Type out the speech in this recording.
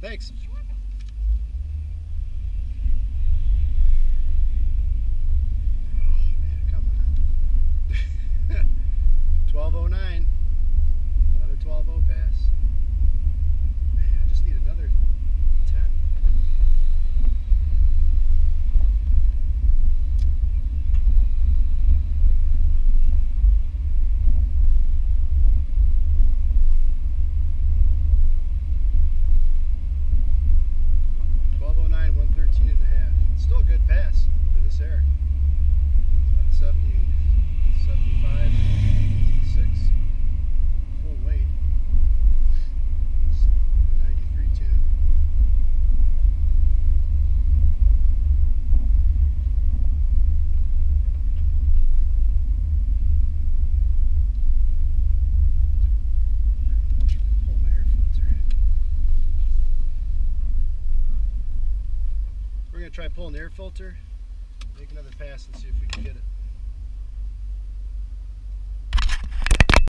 Thanks. Oh, man, come on. 1209. Another 12-0 pass. Man, I just need another 10. Still a good pass for this air. About 70, 75, 6, full weight. 93 tune. Pull my air filter. We're going to try pulling the air filter, make another pass and see if we can get it.